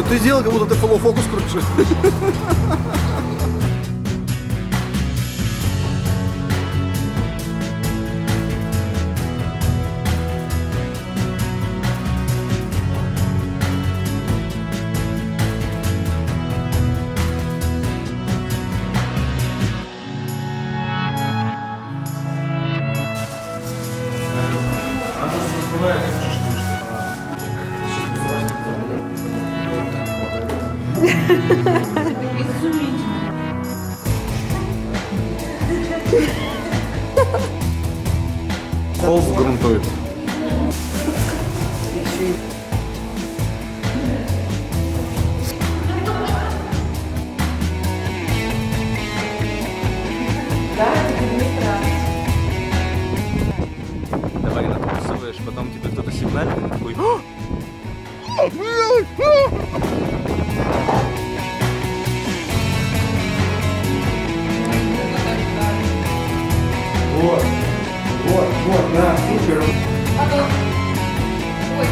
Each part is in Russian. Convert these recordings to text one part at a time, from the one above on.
Ты делал, как будто ты полуфокус крутишь. Холст грунтует. Давай накусываешь, потом тебе кто-то сигналит, и ты такой... Вот, вот, да, супер. Ой.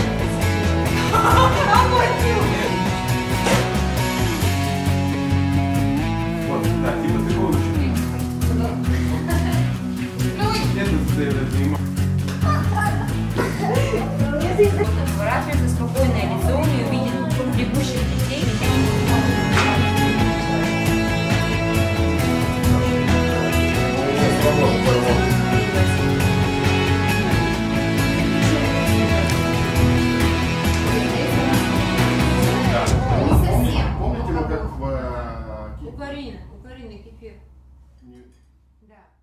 Вот, да, типа ты получишь. Выражает спокойное лицо, не увидит бегущих детей. Помните, мы как в... У Карины кефир. Да.